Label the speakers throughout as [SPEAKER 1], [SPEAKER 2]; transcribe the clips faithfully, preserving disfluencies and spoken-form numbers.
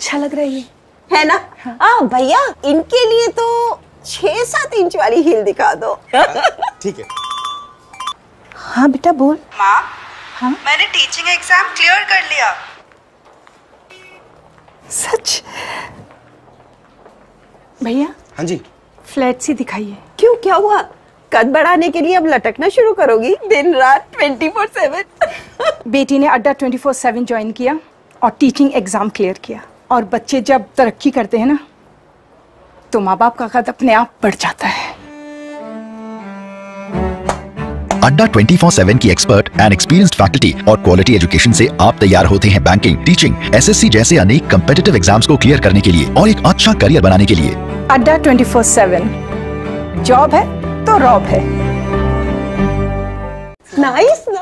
[SPEAKER 1] अच्छा लग रहा है ये,
[SPEAKER 2] है ना? हाँ भैया, इनके लिए तो छह सात इंच वाली हील दिखा दो।
[SPEAKER 3] ठीक है।
[SPEAKER 1] हाँ बेटा बोल।
[SPEAKER 4] माँ,
[SPEAKER 1] हाँ
[SPEAKER 4] मैंने टीचिंग एग्जाम क्लियर कर लिया।
[SPEAKER 1] सच? भैया
[SPEAKER 3] हाँ जी।
[SPEAKER 1] फ्लैट सी दिखाइए।
[SPEAKER 2] क्यों, क्या हुआ? कद बढ़ाने के लिए अब लटकना शुरू करोगी दिन रात ट्वेंटी फोर सेवन?
[SPEAKER 1] बेटी ने अड्डा ट्वेंटी फोर सेवन ज्वाइन किया और टीचिंग एग्जाम क्लियर किया। और बच्चे जब तरक्की करते हैं ना, तो माँ बाप का कद अपने आप बढ़ जाता है।
[SPEAKER 5] अड्डा ट्वेंटी फोर सेवन की एक्सपर्ट एंड एक्सपीरियंस्ड फैकल्टी और क्वालिटी एजुकेशन से आप तैयार होते हैं बैंकिंग, टीचिंग, एसएससी जैसे अनेक कम्पिटिटिव एग्जाम्स को क्लियर करने के लिए और एक अच्छा करियर बनाने के लिए।
[SPEAKER 1] अड्डा ट्वेंटी फोर सेवन, जॉब है तो रॉब है।
[SPEAKER 2] नाइस ना?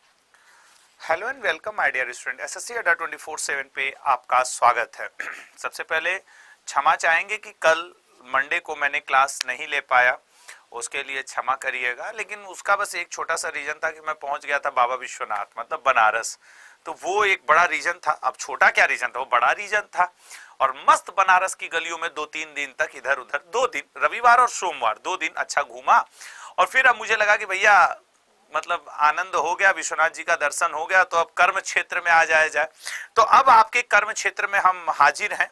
[SPEAKER 6] Hello and welcome my dear student, SSC Adda twenty four seven पे आपका स्वागत है। सबसे पहले क्षमा चाहेंगे कि कल मंडे को मैंने क्लास नहीं ले पाया, उसके लिए क्षमा करिएगा। लेकिन उसका बस एक छोटा सा रीजन था कि मैं पहुंच गया था बाबा विश्वनाथ, मतलब बनारस, तो वो एक बड़ा रीजन था। अब छोटा क्या रीजन था, वो बड़ा रीजन था। और मस्त बनारस की गलियों में दो तीन दिन तक इधर उधर, दो दिन रविवार और सोमवार दो दिन अच्छा घूमा। और फिर अब मुझे लगा कि भैया मतलब आनंद हो गया, विश्वनाथ जी का दर्शन हो गया, तो अब कर्म क्षेत्र में आ जाया जाए। तो अब आपके कर्म क्षेत्र में हम हाजिर हैं।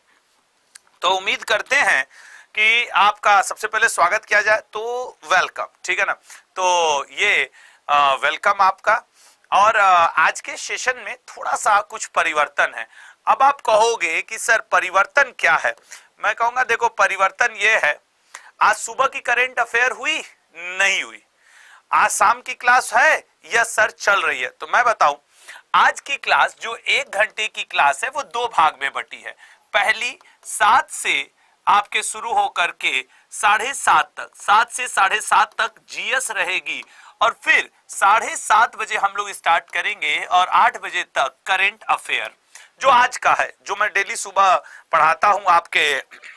[SPEAKER 6] तो उम्मीद करते हैं कि आपका सबसे पहले स्वागत किया जाए, तो वेलकम, ठीक है ना। तो ये आ, वेलकम आपका। और आ, आज के सेशन में थोड़ा सा कुछ परिवर्तन है। अब आप कहोगे कि सर परिवर्तन क्या है? मैं कहूंगा देखो परिवर्तन ये है, आज सुबह की करंट अफेयर हुई नहीं हुई, आज शाम की क्लास है या सर चल रही है? तो मैं बताऊं, आज की क्लास जो एक घंटे की क्लास है वो दो भाग में बटी है। पहली सात से आपके शुरू होकर के साढ़े सात तक, सात से साढ़े सात तक जीएस रहेगी, और फिर साढ़े सात बजे हम लोग स्टार्ट करेंगे और आठ बजे तक करंट अफेयर जो आज का है, जो मैं डेली सुबह पढ़ाता हूं आपके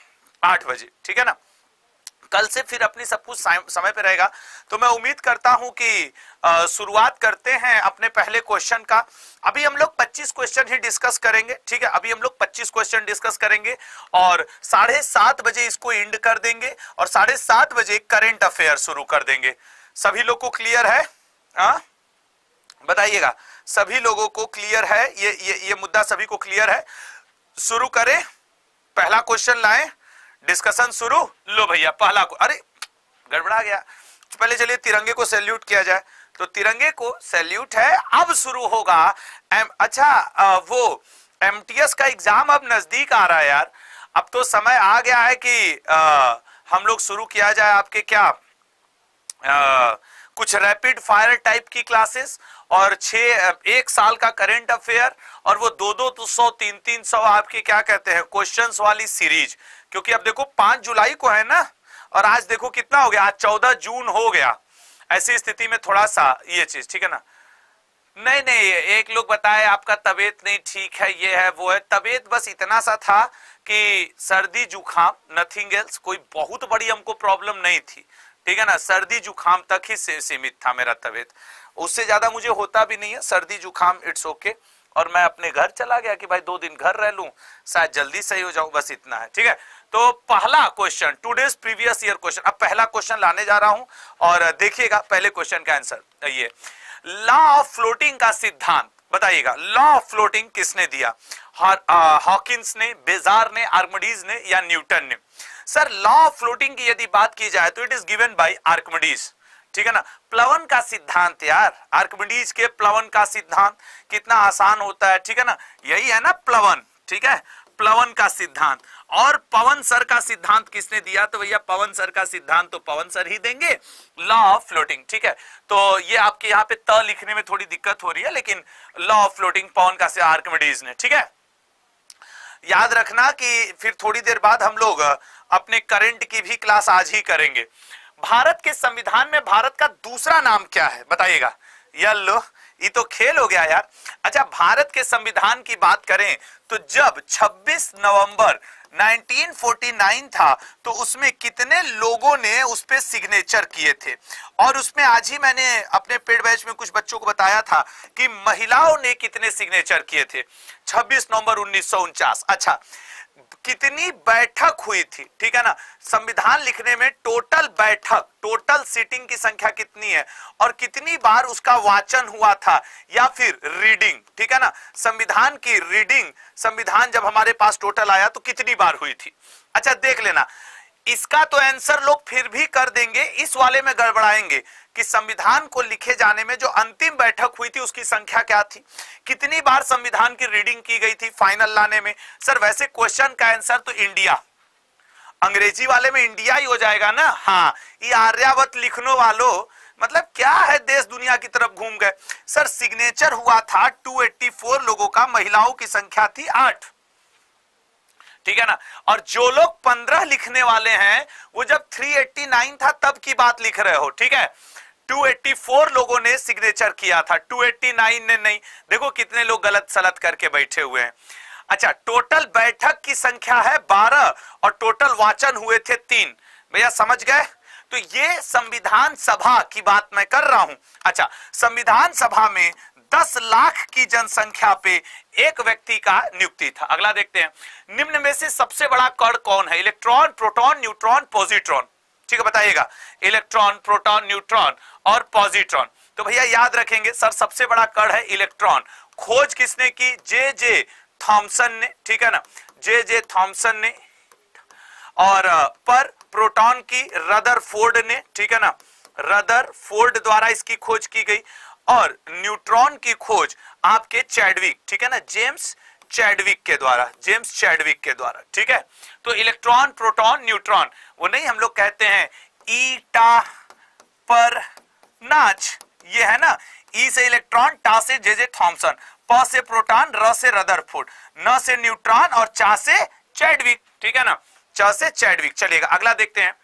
[SPEAKER 6] आठ बजे, ठीक है ना। कल से फिर अपनी सब कुछ समय पे रहेगा। तो मैं उम्मीद करता हूं कि शुरुआत करते हैं अपने पहले क्वेश्चन का। अभी हम लोग पच्चीस क्वेश्चन ही डिस्कस करेंगे, ठीक है। अभी हम लोग पच्चीस क्वेश्चन डिस्कस करेंगे और साढ़े सात बजे इसको एंड कर देंगे और साढ़े सात बजे करंट अफेयर शुरू कर देंगे। सभी लोग को क्लियर है? हाँ बताइएगा, सभी लोगों को क्लियर है? ये ये ये मुद्दा सभी को क्लियर है? शुरू करें, पहला क्वेश्चन लाएं, डिस्कशन शुरू। लो भैया पहला को, अरे गड़बड़ा गया। पहले चलिए तिरंगे को सैल्यूट किया जाए। तो तिरंगे को सैल्यूट है। अब शुरू होगा एम, अच्छा आ, वो एमटीएस का एग्जाम अब नजदीक आ रहा है यार। अब तो समय आ गया है कि आ, हम लोग शुरू किया जाए आपके क्या आ, कुछ रैपिड फायर टाइप की क्लासेस और छह एक साल का करंट अफेयर और वो दो दो सौ तीन तीन सौ आपके क्या कहते हैं क्वेश्चंस वाली सीरीज। क्योंकि अब देखो पांच जुलाई को है ना, और आज देखो कितना हो गया, आज चौदह जून हो गया। ऐसी स्थिति में थोड़ा सा ये चीज, ठीक है ना। नहीं नहीं, एक लोग बताए आपका तबीयत नहीं ठीक है, ये है वो है। तबीयत बस इतना सा था कि सर्दी जुकाम, नथिंग एल्स, कोई बहुत बड़ी हमको प्रॉब्लम नहीं थी, ठीक है ना। सर्दी जुकाम तक ही सीमित था मेरा तबीयत, उससे ज्यादा मुझे होता भी नहीं है। सर्दी जुकाम इट्स ओके। और मैं अपने घर चला गया कि भाई दो दिन घर रह लूं, शायद जल्दी सही हो जाऊं, बस इतना है, ठीक है। तो पहला question, today's previous year question. अब पहला क्वेश्चन लाने जा रहा हूं और देखिएगा पहले क्वेश्चन का आंसर। ये लॉ ऑफ फ्लोटिंग का सिद्धांत बताइएगा। लॉ ऑफ फ्लोटिंग किसने दिया? हॉकिंस ने, बेजार ने, आर्किमिडीज ने या न्यूटन ने? सर लॉ ऑफ फ्लोटिंग की यदि बात की जाए तो it is given by Archimedes, ठीक है ना। प्लवन का सिद्धांत यार, आर्किमिडीज के प्लवन का सिद्धांत कितना आसान होता है, ठीक है ना। यही है ना प्लवन, ठीक है, प्लवन का सिद्धांत। और पवन सर का सिद्धांत किसने दिया? तो भैया पवन सर का सिद्धांत तो पवन सर ही देंगे, लॉ ऑफ फ्लोटिंग, ठीक है। तो ये आपके यहाँ पे त लिखने में थोड़ी दिक्कत हो रही है, लेकिन लॉ ऑफ फ्लोटिंग पवन का से आर्किमिडीज ने, ठीक है। याद रखना कि फिर थोड़ी देर बाद हम लोग अपने करंट की भी क्लास आज ही करेंगे। भारत के संविधान में भारत का दूसरा नाम क्या है बताइएगा। यल्लो, ये तो खेल हो गया यार। अच्छा, भारत के संविधान की बात करें तो जब छब्बीस नवंबर उन्नीस सौ उनचास था तो उसमें कितने लोगों ने उस पे सिग्नेचर किए थे? और उसमें आज ही मैंने अपने पेड बैच में कुछ बच्चों को बताया था कि महिलाओं ने कितने सिग्नेचर किए थे छब्बीस नवंबर उन्नीस सौ उनचास। अच्छा, कितनी बैठक हुई थी, ठीक है ना। संविधान लिखने में टोटल बैठक, टोटल सीटिंग की संख्या कितनी है और कितनी बार उसका वाचन हुआ था या फिर रीडिंग, ठीक है ना। संविधान की रीडिंग, संविधान जब हमारे पास टोटल आया तो कितनी बार हुई थी। अच्छा देख लेना, इसका तो आंसर लोग फिर भी कर देंगे, इस वाले में गड़बड़ाएंगे कि संविधान को लिखे जाने में जो अंतिम बैठक हुई थी उसकी संख्या क्या थी, कितनी बार संविधान की रीडिंग की गई थी फाइनल लाने में। सर वैसे क्वेश्चन का आंसर तो इंडिया, अंग्रेजी वाले में इंडिया ही हो जाएगा ना। हाँ, ये आर्यावत लिखने वालों, मतलब क्या है, देश दुनिया की तरफ घूम गए। सर सिग्नेचर हुआ था दो सौ चौरासी लोगों का, महिलाओं की संख्या थी आठ, ठीक है ना। और जो लोग पंद्रह लिखने वाले हैं वो जब तीन सौ नवासी था तब की बात लिख रहे हो, ठीक है। दो सौ चौरासी लोगों ने सिग्नेचर किया था, दो सौ नवासी ने नहीं। देखो कितने लोग गलत सलत करके बैठे हुए हैं। अच्छा, टोटल बैठक की संख्या है बारह और टोटल वाचन हुए थे तीन। भैया समझ गए? तो ये संविधान सभा की बात मैं कर रहा हूं। अच्छा, संविधान सभा में दस लाख की जनसंख्या पे एक व्यक्ति का नियुक्ति था। अगला देखते हैं, निम्न में से सबसे बड़ा कण कौन है? इलेक्ट्रॉन, प्रोटॉन, न्यूट्रॉन, पॉजिट्रॉन, ठीक है बताइएगा। इलेक्ट्रॉन, प्रोटॉन, न्यूट्रॉन और पॉजिट्रॉन। तो भैया याद रखेंगे सर सबसे बड़ा कण है इलेक्ट्रॉन। खोज किसने की? जे जे थॉमसन ने, ठीक है ना, जे जे थॉमसन ने। और पर प्रोटॉन की रदरफोर्ड ने, ठीक है ना, रदरफोर्ड द्वारा इसकी खोज की गई। और न्यूट्रॉन की खोज आपके चैडविक, ठीक है ना, जेम्स चैडविक के द्वारा, जेम्स चैडविक के द्वारा, ठीक है। तो इलेक्ट्रॉन, प्रोटॉन, न्यूट्रॉन, वो नहीं हम लोग कहते हैं ईटा पर नाच, ये है ना, ई से इलेक्ट्रॉन, टा से जे जे थॉमसन, प से प्रोटॉन, र से रदरफोर्ड, न से न्यूट्रॉन और चा से चैडविक, ठीक है ना, च से चैडविक। चलिएगा अगला देखते हैं,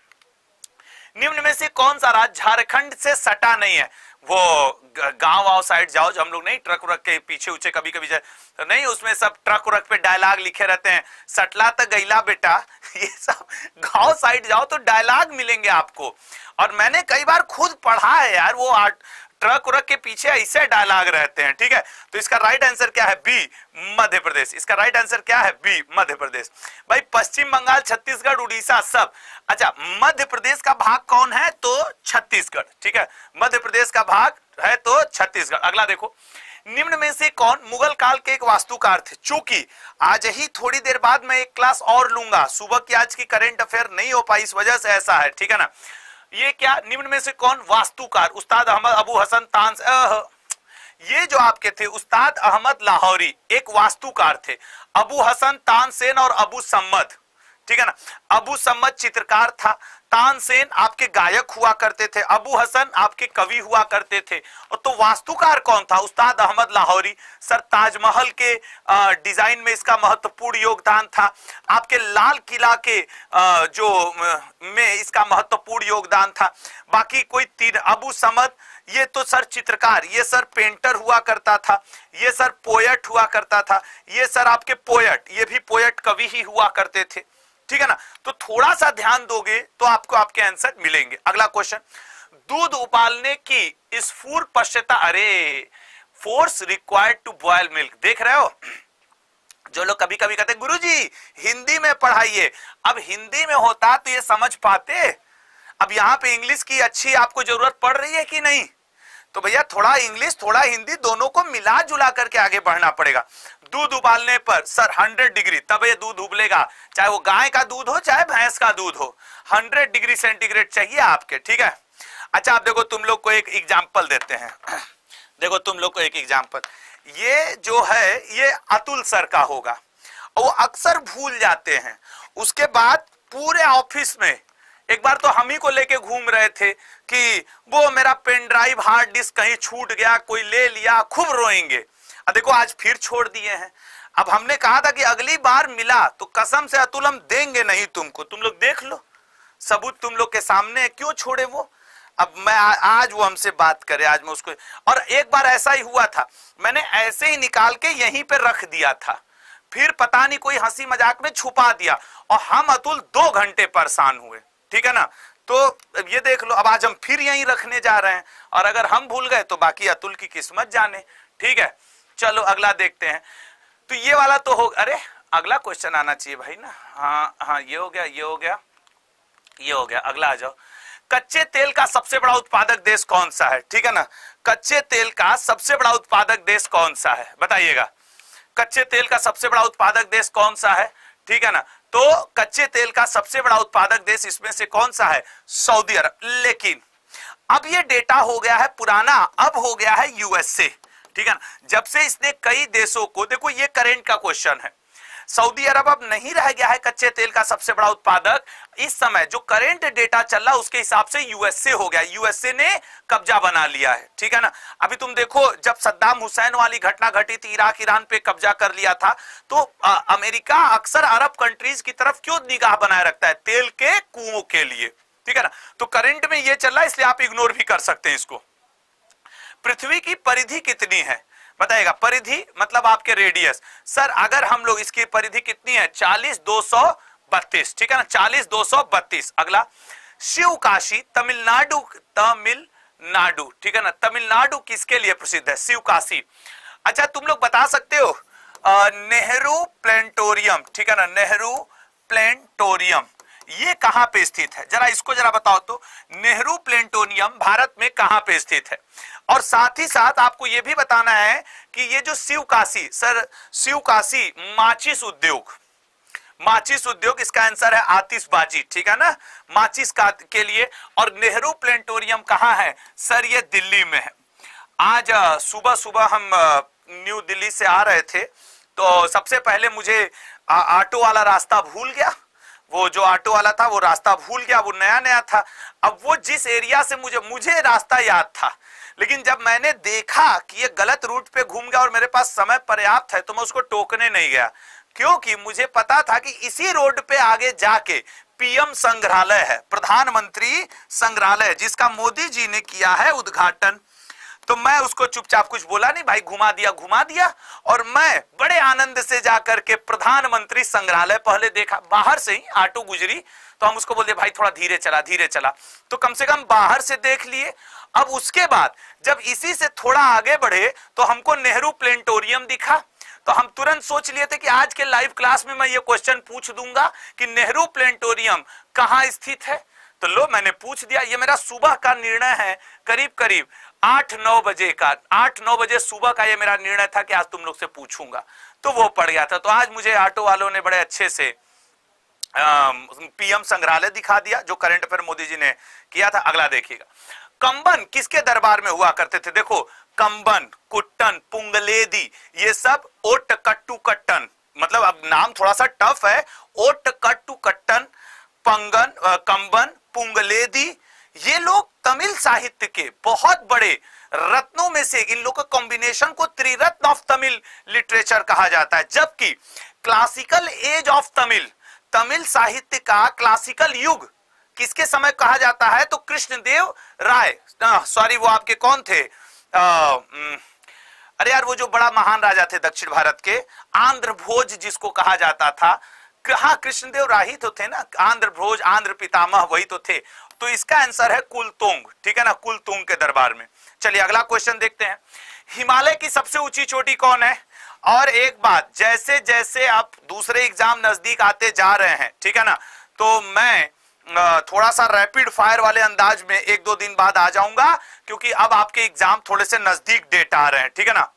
[SPEAKER 6] निम्न में से कौन सा राज्य झारखंड से सटा नहीं है? वो गांव वाव साइड जाओ, जो हम लोग नहीं ट्रक व्रक के पीछे ऊंचे कभी कभी जाए तो नहीं, उसमें सब ट्रक व्रक पे डायलॉग लिखे रहते हैं, सटला तक गईला बेटा। ये सब गांव साइड जाओ तो डायलॉग मिलेंगे आपको। और मैंने कई बार खुद पढ़ा है यार, वो आर्ट ट्रक व्रक के पीछे ऐसे डायलॉग रहते हैं, ठीक है। तो इसका राइट आंसर क्या है? बी, मध्य प्रदेश। इसका राइट आंसर क्या है? बी, मध्य प्रदेश। भाई पश्चिम बंगाल, छत्तीसगढ़, उड़ीसा सब। अच्छा, मध्य प्रदेश का भाग कौन है? तो छत्तीसगढ़, ठीक है, मध्य प्रदेश का भाग है तो छत्तीसगढ़। अगला देखो, निम्न में से कौन मुगल काल के एक वास्तुकार थे? चूंकि आज ही थोड़ी देर बाद मैं एक क्लास और लूंगा, सुबह की आज की करंट अफेयर नहीं हो पाई, इस वजह से ऐसा है, ठीक है ना। ये क्या, निम्न में से कौन वास्तुकार? उस्ताद अहमद अबू हसन तान, ये जो आपके थे उस्ताद अहमद लाहौरी एक वास्तुकार थे। अबू हसन तानसेन और अबू सम्मद, ठीक है ना। अबू सम्मद चित्रकार था, तानसेन आपके गायक हुआ करते थे, अबू हसन आपके कवि हुआ करते थे। और तो वास्तुकार कौन था? उस्ताद अहमद लाहौरी। सर ताजमहल के डिजाइन में इसका महत्वपूर्ण योगदान था। आपके लाल किला के आ, जो में इसका महत्वपूर्ण योगदान था। बाकी कोई तीन, अबू समद ये तो सर चित्रकार, ये सर पेंटर हुआ करता था, ये सर पोएट हुआ करता था, ये सर आपके पोएट, ये भी पोएट कवि ही हुआ करते थे, ठीक है ना। तो थोड़ा सा ध्यान दोगे तो आपको आपके आंसर मिलेंगे। अगला क्वेश्चन, दूध उबालने की स्फूर्त पश्चात, अरे force required to boil milk, देख रहे हो? जो लोग कभी कभी कहते हैं गुरुजी हिंदी में पढ़ाइए, अब हिंदी में होता तो ये समझ पाते। अब यहाँ पे इंग्लिश की अच्छी आपको जरूरत पड़ रही है कि नहीं? तो भैया थोड़ा इंग्लिश थोड़ा हिंदी दोनों को मिला जुला करके आगे बढ़ना पड़ेगा। दूध उबालने पर सर हंड्रेड डिग्री तब ये दूध उबलेगा, चाहे वो गाय का दूध हो चाहे भैंस का दूध हो, हंड्रेड डिग्री सेंटीग्रेड चाहिए आपके, ठीक है। अच्छा आप देखो, तुम लोग को एक एग्जाम्पल देते हैं, देखो तुम लोग को एक एग्जाम्पल, ये जो है ये अतुल सर का होगा, वो अक्सर भूल जाते हैं। उसके बाद पूरे ऑफिस में एक बार तो हम ही को लेके घूम रहे थे कि वो मेरा पेन ड्राइव हार्ड डिस्क कहीं छूट गया, कोई ले लिया, खूब रोएंगे। अब देखो आज फिर छोड़ दिए हैं। अब हमने कहा था कि अगली बार मिला तो कसम से अतुल हम देंगे नहीं तुमको, तुम लोग देख लो, सबूत तुम लोग के सामने, क्यों छोड़े वो। अब मैं आ, आज वो हमसे बात करे, आज मैं उसको, और एक बार ऐसा ही हुआ था, मैंने ऐसे ही निकाल के यहीं पे रख दिया था, फिर पता नहीं कोई हंसी मजाक में छुपा दिया और हम अतुल दो घंटे परेशान हुए, ठीक है ना। तो ये देख लो, अब आज हम फिर यहीं रखने जा रहे हैं, और अगर हम भूल गए तो बाकी अतुल की किस्मत जाने, ठीक है। चलो अगला देखते हैं। तो ये वाला तो हो, अरे अगला क्वेश्चन आना चाहिए भाई ना। हाँ हाँ, ये हो गया, ये हो गया, ये हो गया। अगला आ जाओ। कच्चे तेल का सबसे बड़ा उत्पादक देश कौन सा है? ठीक है ना, कच्चे तेल का सबसे बड़ा उत्पादक देश कौन सा है, बताइएगा। कच्चे तेल का सबसे बड़ा उत्पादक देश कौन सा है? ठीक है ना, तो कच्चे तेल का सबसे बड़ा उत्पादक देश इसमें से कौन सा है? सऊदी अरब। लेकिन अब ये डेटा हो गया है पुराना, अब हो गया है यूएसए। ठीक है ना, जब से इसने कई देशों को, देखो ये करंट का क्वेश्चन है, सऊदी अरब अब नहीं रह गया है कच्चे तेल का सबसे बड़ा उत्पादक। इस समय जो करंट डेटा चल रहा है उसके हिसाब से यूएसए हो गया, यूएसए ने कब्जा बना लिया है। ठीक है ना, अभी तुम देखो जब सद्दाम हुसैन वाली घटना घटी थी, इराक ईरान पे कब्जा कर लिया था, तो आ, अमेरिका अक्सर अरब कंट्रीज की तरफ क्यों निगाह बनाए रखता है? तेल के कुओं के लिए। ठीक है ना, तो करंट में ये चल रहा है, इसलिए आप इग्नोर भी कर सकते हैं इसको। पृथ्वी की परिधि कितनी है बताइएगा? परिधि मतलब आपके रेडियस। सर अगर हम लोग, इसकी परिधि कितनी है? चालीस दो सौ बत्तीस। ठीक है ना, चालीस दो सौ बत्तीस। अगला, शिव काशी तमिलनाडु, तमिलनाडु ठीक है ना, तमिलनाडु किसके लिए प्रसिद्ध है? शिव काशी। अच्छा तुम लोग बता सकते हो नेहरू प्लेनेटोरियम, ठीक है ना, नेहरू प्लेनेटोरियम ये कहां पे स्थित है? जरा इसको जरा बताओ तो, नेहरू प्लेनेटोरियम भारत में कहां पे स्थित है? और साथ ही साथ आपको यह भी बताना है कि ये जो शिव काशी, सर शिव काशी माचिस उद्योग, माचिस उद्योग इसका आंसर है आतिशबाजी। ठीक है ना, माचिस का के लिए। और नेहरू प्लेनेटोरियम कहां है? सर ये दिल्ली में है। आज सुबह सुबह हम न्यू दिल्ली से आ रहे थे, तो सबसे पहले मुझे आ, ऑटो वाला रास्ता भूल गया। वो जो ऑटो वाला था वो रास्ता भूल गया, वो नया नया था। अब वो जिस एरिया से मुझे मुझे रास्ता याद था, लेकिन जब मैंने देखा कि ये गलत रूट पे घूम गया और मेरे पास समय पर्याप्त है, तो मैं उसको टोकने नहीं गया, क्योंकि मुझे पता था कि इसी रोड पे आगे जाके पीएम संग्रहालय है, प्रधानमंत्री संग्रहालय, जिसका मोदी जी ने किया है उद्घाटन। तो मैं उसको चुपचाप कुछ बोला नहीं, भाई घुमा दिया घुमा दिया, और मैं बड़े आनंद से जाकर के प्रधानमंत्री संग्रहालय पहले देखा। बाहर से ही ऑटो गुजरी तो हम उसको बोलते भाई थोड़ा धीरे चला धीरे चला, तो कम से कम बाहर से देख लिए। अब उसके बाद जब इसी से थोड़ा आगे बढ़े तो हमको नेहरू प्लेनेटोरियम दिखा, तो हम तुरंत सोच लिए थे कि आज के लाइव क्लास में मैं ये क्वेश्चन पूछ दूंगा कि नेहरू प्लेनेटोरियम कहां स्थित है। तो लो मैंने पूछ दिया। ये मेरा सुबह का निर्णय है, करीब करीब आठ नौ बजे का, आठ नौ बजे सुबह का ये मेरा निर्णय था कि आज तुम लोग से पूछूंगा, तो वो पड़ गया था। तो आज मुझे ऑटो वालों ने बड़े अच्छे से पीएम संग्रहालय दिखा दिया, जो करंट अफेयर मोदी जी ने किया था। अगला देखिएगा, कंबन किसके दरबार में हुआ करते थे? देखो कंबन, कुट्टन, पुंगलेदी, ये सब ओट कट्टू कट्टन, मतलब अब नाम थोड़ा सा टफ है, ओट कट्टू कट्टन, पंगन, कंबन, पुंगलेदी, ये लोग तमिल साहित्य के बहुत बड़े रत्नों में से, इन लोगों का कॉम्बिनेशन को त्रिरत्न ऑफ तमिल लिटरेचर कहा जाता है। जबकि classical age of Tamil, Tamil साहित्य का क्लासिकल युग किसके समय कहा जाता है? तो कृष्णदेव राय, सॉरी वो आपके कौन थे, आ, अरे यार वो जो बड़ा महान राजा थे दक्षिण भारत के, आंध्र भोज जिसको कहा जाता था। हाँ कृष्णदेव राय ही तो थे ना, आंध्र भोज, आंध्र पितामह वही तो थे। तो इसका आंसर है कुलतुंग, ठीक है ना, कुलतुंग के दरबार में। चलिए अगला क्वेश्चन देखते हैं, हिमालय की सबसे ऊंची चोटी कौन है? और एक बात, जैसे जैसे आप दूसरे एग्जाम नजदीक आते जा रहे हैं, ठीक है ना, तो मैं थोड़ा सा रैपिड फायर वाले अंदाज में एक दो दिन बाद आ जाऊंगा, क्योंकि अब आपके एग्जाम थोड़े से नजदीक डेट आ रहे हैं, ठीक है ना।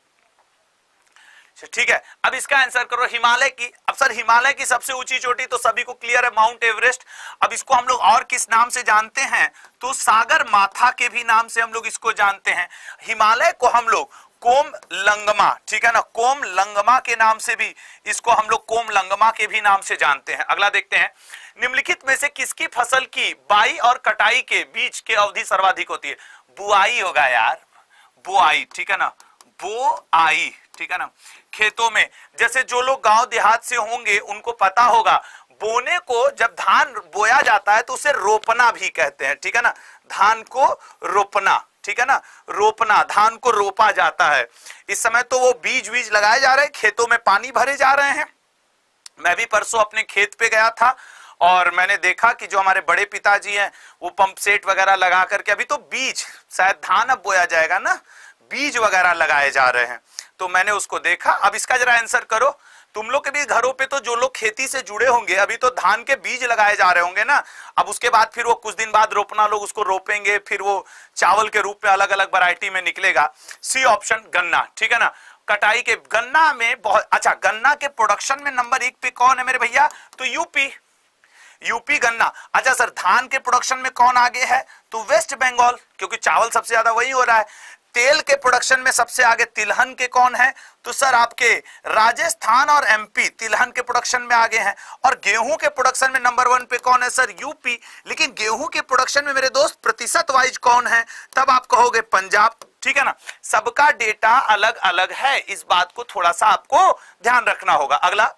[SPEAKER 6] ठीक है, अब इसका आंसर करो, हिमालय की, अब सर हिमालय की सबसे ऊंची चोटी तो सभी को क्लियर है, माउंट एवरेस्ट। अब इसको हम लोग और किस नाम से जानते हैं? तो सागर माथा के भी नाम से हम लोग इसको जानते हैं। हिमालय को हम लोग कोम लंगमा, ठीक है ना, कोम लंगमा के नाम से भी इसको हम लोग कोम लंगमा के भी नाम से जानते हैं। अगला देखते हैं, निम्नलिखित में से किसकी फसल की बाई और कटाई के बीच की अवधि सर्वाधिक होती है? बुआई होगा यार, बुआई, ठीक है ना, बुआई, ठीक है ना। खेतों में, जैसे जो लोग गांव देहात से होंगे उनको पता होगा, बोने को जब धान बोया जाता है तो उसे रोपना भी कहते हैं, ठीक है ना, धान को रोपना, ठीक है ना, रोपना, धान को रोपा जाता है। इस समय तो वो बीज बीज लगाए जा रहे हैं, खेतों में पानी भरे जा रहे हैं। मैं भी परसों अपने खेत पे गया था और मैंने देखा कि जो हमारे बड़े पिताजी हैं वो पंप सेट वगैरह लगा करके, अभी तो बीज, शायद धान अब बोया जाएगा ना, बीज वगैरह लगाए जा रहे हैं। तो मैंने उसको देखा। अब इसका जरा आंसर करो। तुम लोग के भी घरों पे तो जो लोग खेती से जुड़े होंगे, अभी तो धान के बीज लगाए जा रहे होंगे ना, अब उसके बाद फिर वो कुछ दिन बाद रोपना, लोग उसको रोपेंगे, फिर वो चावल के रूप में अलग अलग वैरायटी में निकलेगा। सी ऑप्शन गन्ना, ठीक है ना। कटाई के गन्ना में बहुत अच्छा, गन्ना के प्रोडक्शन में नंबर एक पे कौन है मेरे भैया? तो यूपी, यूपी गन्ना। अच्छा सर, धान के प्रोडक्शन में कौन आगे है? तो वेस्ट बंगाल, क्योंकि चावल सबसे ज्यादा वही हो रहा है। तेल के प्रोडक्शन में सबसे आगे तिलहन के कौन है? तो सर आपके राजस्थान और एमपी तिलहन के प्रोडक्शन में आगे हैं। और गेहूं के प्रोडक्शन में नंबर वन पे कौन है? Sir UP. लेकिन गेहूं के प्रोडक्शन में मेरे दोस्त प्रतिशत वाइज कौन है? तब आप कहोगे पंजाब, ठीक है ना। सबका डेटा अलग अलग है, इस बात को थोड़ा सा आपको ध्यान रखना होगा। अगला,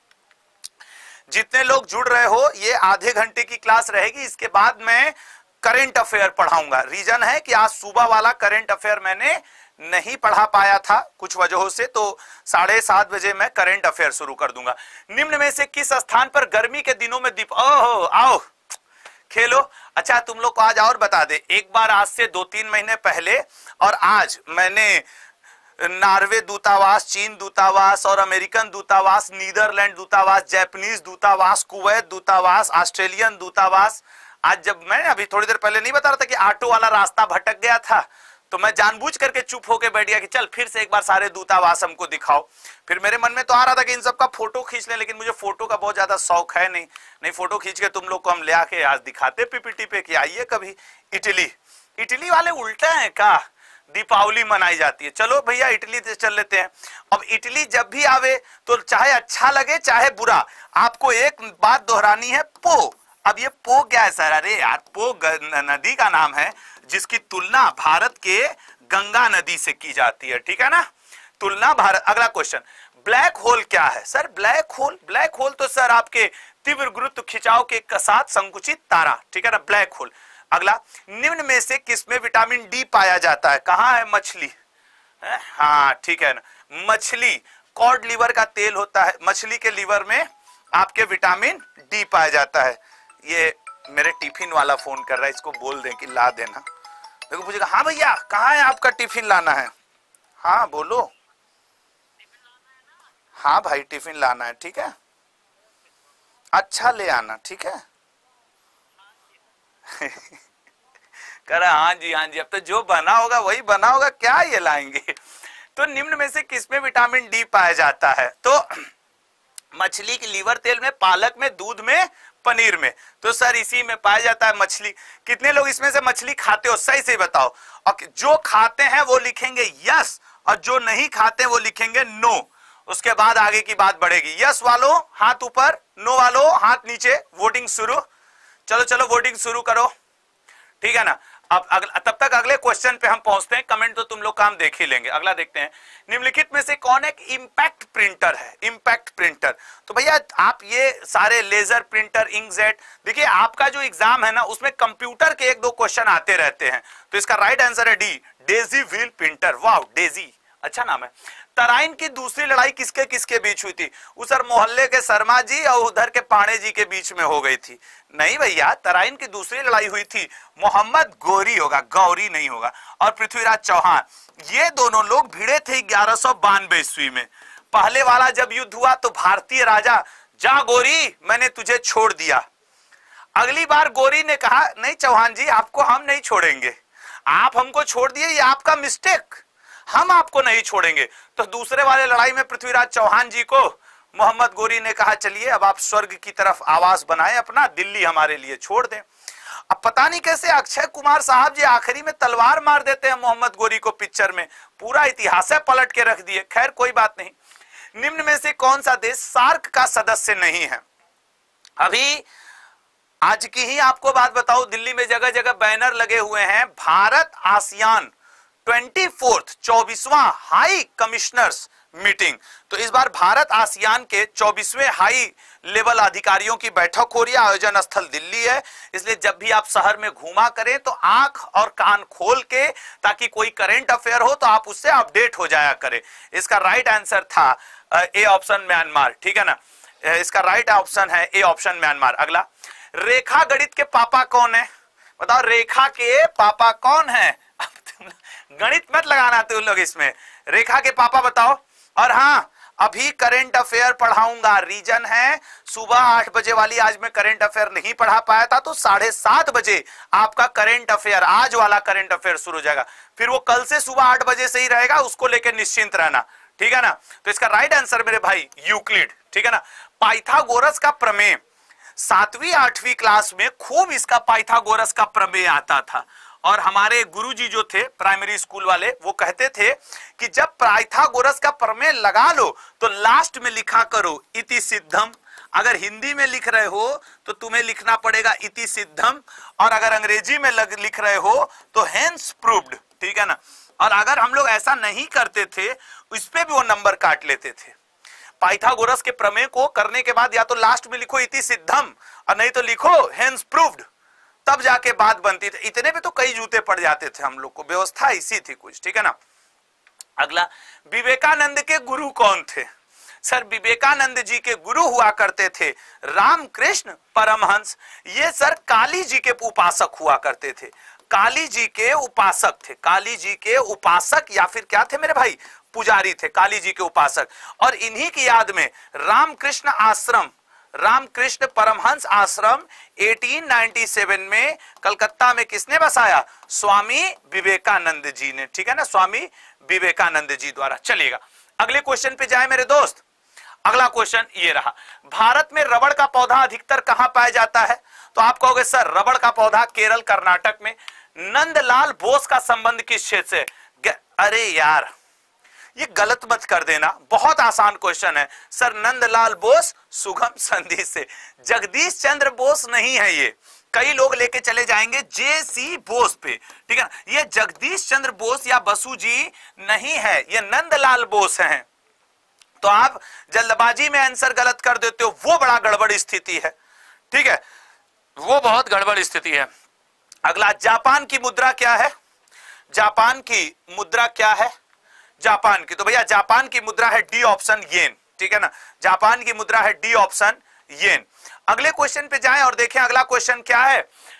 [SPEAKER 6] जितने लोग जुड़ रहे हो, ये आधे घंटे की क्लास रहेगी, इसके बाद मैं करंट अफेयर पढ़ाऊंगा। रीजन है कि आज सुबह वाला करंट अफेयर मैंने नहीं पढ़ा पाया था कुछ वजहों से, तो साढ़े सात बजे मैं करंट अफेयर शुरू कर दूंगा। निम्न में से किस स्थान पर गर्मी के दिनों में दीप, ओहो आओ खेलो। अच्छा तुम लोग को आज और बता दे, एक बार आज से दो तीन महीने पहले और आज मैंने नॉर्वे दूतावास, चीन दूतावास और अमेरिकन दूतावास, नीदरलैंड दूतावास, जापानीज दूतावास, कुवैत दूतावास, ऑस्ट्रेलियन दूतावास, आज जब मैं अभी थोड़ी देर पहले नहीं बता रहा था कि ऑटो वाला रास्ता भटक गया था, तो मैं जानबूझ करके चुप होके बैठ गया कि चल फिर से एक बार सारे दूतावास हमको दिखाओ। फिर मेरे मन में तो आ रहा था कि इन सबका फोटो खींच लें, लेकिन मुझे फोटो का बहुत ज्यादा शौक है नहीं। नहीं फोटो खींच के तुम लोग को हम ले आके आज दिखाते पीपीटी पे कि आइए कभी। इटली, इटली वाले उल्टा है का, दीपावली मनाई जाती है। चलो भैया इटली से चल लेते हैं। अब इटली जब भी आवे तो चाहे अच्छा लगे चाहे बुरा, आपको एक बात दोहरानी है, पो। अब ये पो क्या है सर? अरे यार पो नदी का नाम है जिसकी तुलना भारत के गंगा नदी से की जाती है, ठीक है ना, तुलना भारत। अगला क्वेश्चन, ब्लैक होल क्या है? Sir black hole, black hole तो सर आपके तीव्र गुरुत्व खिंचाव के साथ संकुचित तारा, ठीक है ना, ब्लैक होल। अगला, निम्न में से किसमें विटामिन डी पाया जाता है? कहाँ है? मछली, हाँ ठीक है ना, मछली, कॉड लिवर का तेल होता है, मछली के लिवर में आपके विटामिन डी पाया जाता है। ये मेरे टिफिन वाला फोन कर रहा है, इसको बोल दें कि ला देना। देखो पूछेगा, हाँ भैया कहाँ है आपका टिफिन लाना है? हाँ बोलो। हाँ भाई टिफिन लाना है, ठीक है, अच्छा ले आना, ठीक है। कह रहा हाँ जी हाँ जी, अब तो जो बना होगा वही बना होगा, क्या ये लाएंगे। तो निम्न में से किसमें विटामिन डी पाया जाता है? तो मछली की लीवर तेल में, पालक में, दूध में, पनीर में। तो सर इसी में पाया जाता है मछली। कितने लोग इसमें से मछली खाते हो? सही से बताओ। और जो खाते हैं वो लिखेंगे यस, और जो नहीं खाते वो लिखेंगे नो। उसके बाद आगे की बात बढ़ेगी। यस वालों हाथ ऊपर, नो वालों हाथ नीचे। वोटिंग शुरू, चलो चलो वोटिंग शुरू करो, ठीक है ना। अब अगला, तब तक अगले क्वेश्चन पे हम पहुंचते हैं। कमेंट तो तुम लोग काम देख ही लेंगे। अगला देखते हैं, निम्नलिखित में से कौन एक इंपैक्ट प्रिंटर है? इंपैक्ट प्रिंटर, तो भैया आप ये सारे लेजर प्रिंटर, इंकजेट, देखिए आपका जो एग्जाम है ना उसमें कंप्यूटर के एक दो क्वेश्चन आते रहते हैं। तो इसका राइट आंसर है डी, डेजी व्हील प्रिंटर। वाह डेजी अच्छा नाम है। तराइन की दूसरी लड़ाई किसके किसके बीच हुई थी? उधर मोहल्ले के शर्मा जी और उधर के पांडे जी के बीच में हो गई थी। नहीं भैया, तराइन की दूसरी लड़ाई हुई थी मोहम्मद गौरी होगा, गौरी नहीं होगा, और पृथ्वीराज चौहान। ये दोनों लोग भिड़े थे ग्यारह सौ बानवे ईस्वी में। पहले वाला जब युद्ध हुआ तो भारतीय राजा, जा गौरी मैंने तुझे छोड़ दिया। अगली बार गौरी ने कहा नहीं चौहान जी आपको हम नहीं छोड़ेंगे, आप हमको छोड़ दिए, ये आपका मिस्टेक, हम आपको नहीं छोड़ेंगे। तो दूसरे वाले लड़ाई में पृथ्वीराज चौहान जी को मोहम्मद गौरी ने कहा चलिए अब आप स्वर्ग की तरफ आवास बनाएं अपना, दिल्ली हमारे लिए छोड़ दें। अब पता नहीं कैसे अक्षय कुमार साहब जी आखिरी में तलवार मार देते हैं मोहम्मद गौरी को पिक्चर में, पूरा इतिहास पलट के रख दिए। खैर कोई बात नहीं। निम्न में से कौन सा देश सार्क का सदस्य नहीं है? अभी आज की ही आपको बात बताओ, दिल्ली में जगह जगह बैनर लगे हुए हैं, भारत आसियान ट्वेंटी फोर्थ चौबीसवां हाई कमिश्नर्स मीटिंग। तो इस बार भारत आसियान के चौबीसवें हाई लेवल अधिकारियों की बैठक हो रही है। आयोजन स्थल दिल्ली है, इसलिए जब भी आप शहर में घूमा करें तो आंख और कान खोल के, ताकि कोई करंट अफेयर हो तो आप उससे अपडेट हो जाया करें। इसका राइट आंसर था ए ऑप्शन म्यांमार, ठीक है ना। इसका राइट ऑप्शन है ए ऑप्शन म्यांमार। अगला, रेखा गणित के पापा कौन है? बताओ रेखा के पापा कौन है? गणित मत लगाना तुम लोग इसमें। रेखा के पापा बताओ। और हाँ, अभी करंट अफेयर पढ़ाऊंगा। रीजन है सुबह आठ बजे वाली आज मैं करंट अफेयर नहीं पढ़ा पाया था, तो साढ़े सात बजे आपका करंट अफेयर, आज वाला करंट अफेयर शुरू हो जाएगा। फिर वो कल से सुबह आठ बजे से ही रहेगा, उसको लेकर निश्चिंत रहना, ठीक है ना। तो इसका राइट आंसर मेरे भाई यूक्लिड, ठीक है ना। पाइथागोरस का प्रमेय सातवीं आठवीं क्लास में खूब इसका पाइथागोरस का प्रमेय आता था। और हमारे गुरुजी जो थे प्राइमरी स्कूल वाले, वो कहते थे कि जब पाइथागोरस का प्रमेय लगा लो तो लास्ट में लिखा करो इति सिद्धम। अगर हिंदी में लिख रहे हो तो तुम्हें लिखना पड़ेगा इति सिद्धम, और अगर अंग्रेजी में लग, लिख रहे हो तो हेंस प्रूव्ड, ठीक है ना। और अगर हम लोग ऐसा नहीं करते थे, इस पे भी वो नंबर काट लेते थे। पाइथागोरस के प्रमेय को करने के बाद या तो लास्ट में लिखो इति सिद्धम, और नहीं तो लिखो हेंस प्रूव्ड, तब जाके बात बनती थी। इतने पे तो कई जूते पड़ जाते थे हम लोग को, व्यवस्था इसी थी कुछ, ठीक है ना। अगला, विवेकानंद के गुरु कौन थे? सर, विवेकानंद जी के गुरु हुआ करते थे रामकृष्ण परमहंस। ये सर काली जी के उपासक हुआ करते थे, काली जी के उपासक थे, काली जी के उपासक या फिर क्या थे मेरे भाई, पुजारी थे, काली जी के उपासक। और इन्हीं की याद में रामकृष्ण आश्रम, रामकृष्ण परमहंस आश्रम अठारह सौ सत्तानवे में कलकत्ता में किसने बसाया? स्वामी विवेकानंद जी ने, ठीक है ना, स्वामी विवेकानंद जी द्वारा। चलेगा, अगले क्वेश्चन पे जाए मेरे दोस्त। अगला क्वेश्चन ये रहा, भारत में रबड़ का पौधा अधिकतर कहां पाया जाता है? तो आप कहोगे सर रबड़ का पौधा केरल कर्नाटक में। नंदलाल बोस का संबंध किस क्षेत्र से? अरे यार, ये गलत मत कर देना, बहुत आसान क्वेश्चन है। सर नंदलाल बोस सुगम संधि से। जगदीश चंद्र बोस नहीं है ये, कई लोग लेके चले जाएंगे जे सी बोस पे, ठीक है ना। ये जगदीश चंद्र बोस या बसु जी नहीं है, ये नंदलाल बोस हैं। तो आप जल्दबाजी में आंसर गलत कर देते हो, वो बड़ा गड़बड़ स्थिति है, ठीक है, वो बहुत गड़बड़ स्थिति है। अगला, जापान की मुद्रा क्या है? जापान की मुद्रा क्या है? जापान की, तो भैया जापान की मुद्रा है डी ऑप्शन येन, ठीक है ना। जापान की मुद्रा है डी ऑप्शन येन। अगले क्वेश्चन पे जाएं और देखें अगला क्वेश्चन क्या है।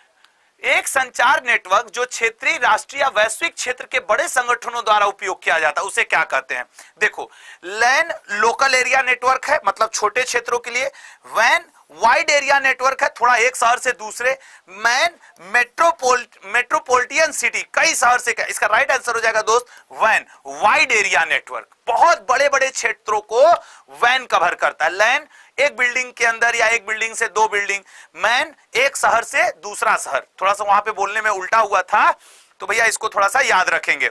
[SPEAKER 6] एक संचार नेटवर्क जो क्षेत्रीय, राष्ट्रीय या वैश्विक क्षेत्र के बड़े संगठनों द्वारा उपयोग किया जाता है, उसे क्या कहते हैं? देखो, लैन लोकल एरिया नेटवर्क है, मतलब छोटे क्षेत्रों के लिए। वैन वाइड एरिया नेटवर्क है, थोड़ा एक शहर से दूसरे। मैन मेट्रोपोल मेट्रोपॉलिटन सिटी, कई शहर से। क्या इसका राइट आंसर हो जाएगा दोस्त? वैन वाइड एरिया नेटवर्क, बहुत बड़े बड़े क्षेत्रों को वैन कवर करता है। लैन एक बिल्डिंग के अंदर या एक बिल्डिंग से दो बिल्डिंग। मैन एक शहर से दूसरा शहर। थोड़ा सा वहां पे बोलने में उल्टा हुआ था, तो भैया इसको थोड़ा सा याद रखेंगे।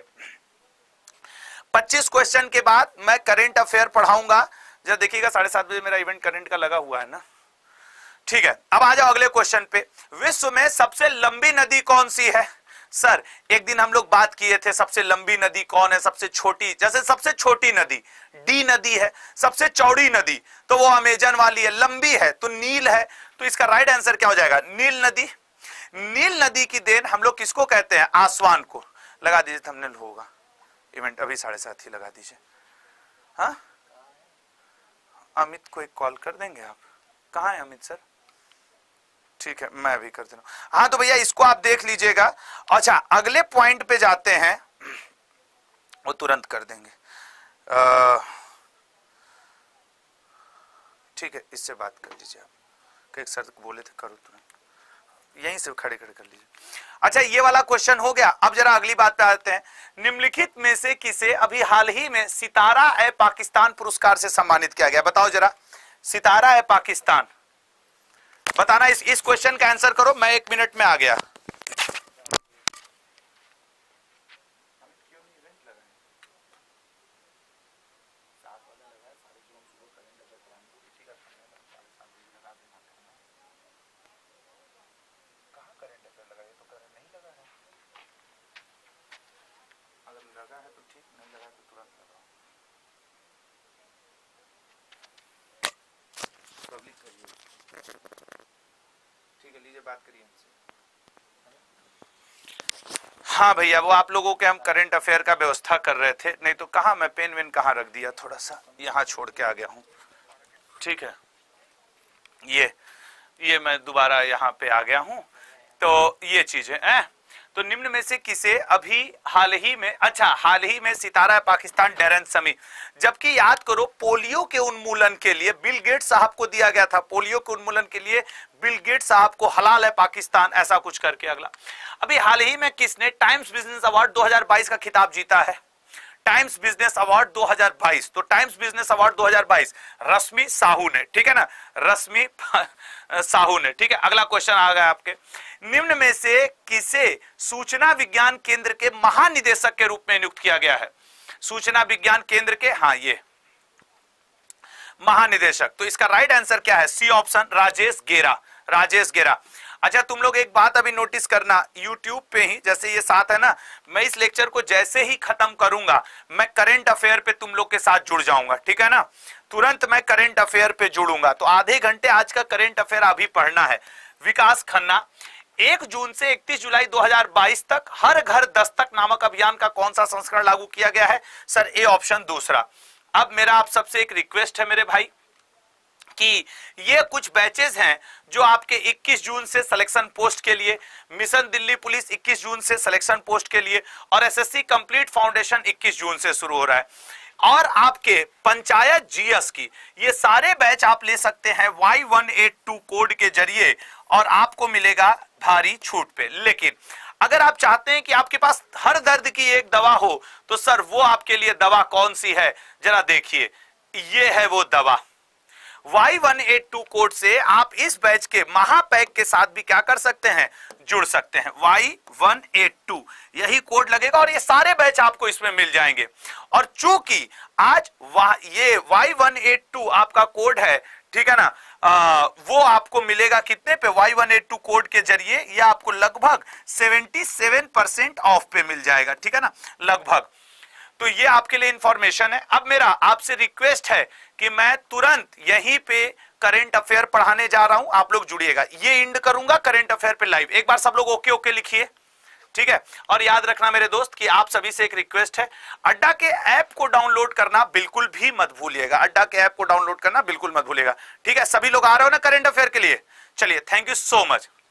[SPEAKER 6] पच्चीस क्वेश्चन के बाद मैं करंट अफेयर पढ़ाऊंगा। जब देखिएगा साढ़े सात बजे मेरा इवेंट करंट का लगा हुआ है ना, ठीक है। अब आ जाओ अगले क्वेश्चन पे। विश्व में सबसे लंबी नदी कौन सी है? सर एक दिन हम लोग बात किए थे सबसे लंबी नदी कौन है, सबसे छोटी। जैसे सबसे छोटी नदी डी नदी है, सबसे चौड़ी नदी तो वो अमेजन वाली है, लंबी है तो नील है। तो इसका राइट आंसर क्या हो जाएगा? नील नदी। नील नदी की देन हम लोग किसको कहते हैं? आसवान को। लगा दीजिए, थंबनेल होगा इवेंट अभी साढ़े सात ही लगा दीजिए। हाँ, अमित को एक कॉल कर देंगे आप? कहाँ है अमित सर? ठीक है, मैं भी कर देना। हाँ, तो भैया इसको आप देख लीजिएगा। अच्छा, अगले पॉइंट पे जाते हैं, वो तुरंत कर देंगे। ठीक है, इससे बात कर लीजिए आप। एक सर बोले थे करो तुरंत, यहीं से खड़े खड़े कर लीजिए। अच्छा, ये वाला क्वेश्चन हो गया। अब जरा अगली बात पे आते हैं। निम्नलिखित में से किसे अभी हाल ही में सितारा ए पाकिस्तान पुरस्कार से सम्मानित किया गया? बताओ जरा, सितारा ए पाकिस्तान बताना। इस इस क्वेश्चन का आंसर करो, मैं एक मिनट में आ गया। लगा है तो ठीक, नहीं लगा तो तुरंत लगाओ। पब्लिक करिए, ठीक है, लीजिए बात करिए हमसे। हाँ भैया, वो आप लोगों के हम करंट अफेयर का व्यवस्था कर रहे थे, नहीं तो कहाँ मैं पेन वेन कहाँ रख दिया, थोड़ा सा यहाँ छोड़ के आ गया हूँ। ठीक है, ये ये मैं दोबारा यहाँ पे आ गया हूँ। तो ये चीजें हैं, तो निम्न में से किसे अभी हाल ही में, अच्छा हाल ही में सितारा पाकिस्तान डेरेन समी, जबकि याद करो पोलियो के उन्मूलन के लिए बिल गेट्स साहब को दिया गया था, पोलियो के उन्मूलन के लिए बिल गेट्स साहब को हलाल है पाकिस्तान, ऐसा कुछ करके। अगला, अभी हाल ही में किसने टाइम्स बिजनेस अवार्ड दो हज़ार बाईस का खिताब जीता है? टाइम्स बिजनेस अवार्ड दो हज़ार बाईस, तो टाइम्स बिजनेस अवार्ड दो हज़ार बाईस रश्मि साहू ने, ठीक है ना, रश्मि साहू ने, ठीक है। अगला क्वेश्चन आ गया आपके, निम्न में से किसे सूचना विज्ञान केंद्र के महानिदेशक के रूप में नियुक्त किया गया है? सूचना विज्ञान केंद्र के, हाँ ये महानिदेशक, तो इसका राइट आंसर क्या है? सी ऑप्शन, राजेश गेरा, राजेश गेरा। अच्छा तुम लोग एक बात अभी नोटिस करना, YouTube पे ही जैसे ये साथ है ना, मैं इस लेक्चर को जैसे ही खत्म करूंगा मैं करंट अफेयर पे तुम लोग के साथ जुड़ जाऊंगा, ठीक है ना, तुरंत मैं करंट अफेयर पे जुड़ूंगा। तो आधे घंटे आज का करंट अफेयर अभी पढ़ना है। विकास खन्ना, एक जून से इकतीस जुलाई दो हज़ार बाईस तक हर घर दस्तक नामक अभियान का कौन सा संस्करण लागू किया गया है? सर ए ऑप्शन दूसरा। अब मेरा आप सबसे एक रिक्वेस्ट है मेरे भाई कि ये कुछ बैचेस हैं जो आपके इक्कीस जून से सिलेक्शन पोस्ट के लिए, मिशन दिल्ली पुलिस इक्कीस जून से सिलेक्शन पोस्ट के लिए, और एसएससी कंप्लीट फाउंडेशन इक्कीस जून से शुरू हो रहा है, और आपके पंचायत जीएस की ये सारे बैच आप ले सकते हैं Y one eight two code के जरिए और आपको मिलेगा भारी छूट पे। लेकिन अगर आप चाहते हैं कि आपके पास हर दर्द की एक दवा हो तो सर वो आपके लिए दवा कौन सी है? जरा देखिए, ये है वो दवा। Y one eight two code से आप इस बैच के महापैक के साथ भी क्या कर सकते हैं? जुड़ सकते हैं। वाई वन एट टू यही कोड लगेगा और ये सारे बैच आपको इसमें मिल जाएंगे। और चूंकि आज ये वाई वन एट टू आपका कोड है, ठीक है ना, आ, वो आपको मिलेगा कितने पे? Y one eight two code के जरिए ये आपको लगभग सतहत्तर परसेंट ऑफ पे मिल जाएगा, ठीक है ना, लगभग। तो ये आपके लिए इंफॉर्मेशन है। अब मेरा आपसे रिक्वेस्ट है कि मैं तुरंत यहीं पे करंट अफेयर पढ़ाने जा रहा हूं, आप लोग जुड़िएगा। ये इंड करूंगा करंट अफेयर पे लाइव। एक बार सब लोग ओके ओके लिखिए, ठीक है। और याद रखना मेरे दोस्त कि आप सभी से एक रिक्वेस्ट है, अड्डा के ऐप को डाउनलोड करना बिल्कुल भी मत भूलिएगा। अड्डा के ऐप को डाउनलोड करना बिल्कुल मत भूलिएगा, ठीक है। सभी लोग आ रहे हो ना करंट अफेयर के लिए? चलिए, थैंक यू सो मच।